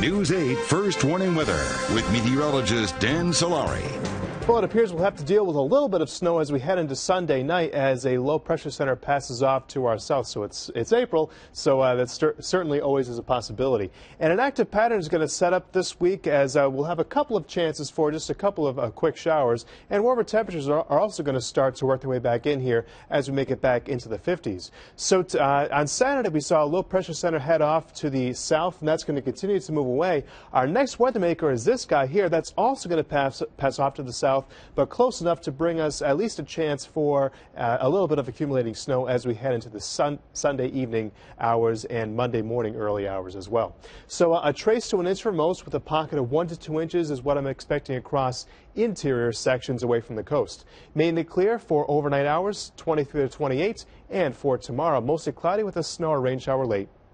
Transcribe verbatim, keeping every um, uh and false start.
News eight First Warning Weather with meteorologist Dan Solari. Well, it appears we'll have to deal with a little bit of snow as we head into Sunday night as a low pressure center passes off to our south. So it's it's April, so uh, that certainly always is a possibility. And an active pattern is going to set up this week as uh, we'll have a couple of chances for just a couple of uh, quick showers. And warmer temperatures are, are also going to start to work their way back in here as we make it back into the fifties. So t uh, on Saturday, we saw a low pressure center head off to the south, and that's going to continue to move away. Our next weather maker is this guy here. That's also going to pass, pass off to the south, but close enough to bring us at least a chance for uh, a little bit of accumulating snow as we head into the sun Sunday evening hours and Monday morning early hours as well. So uh, a trace to an inch for most, with a pocket of one to two inches is what I'm expecting across interior sections away from the coast. Mainly clear for overnight hours, twenty-three to twenty-eight, and for tomorrow, mostly cloudy with a snow or rain shower late.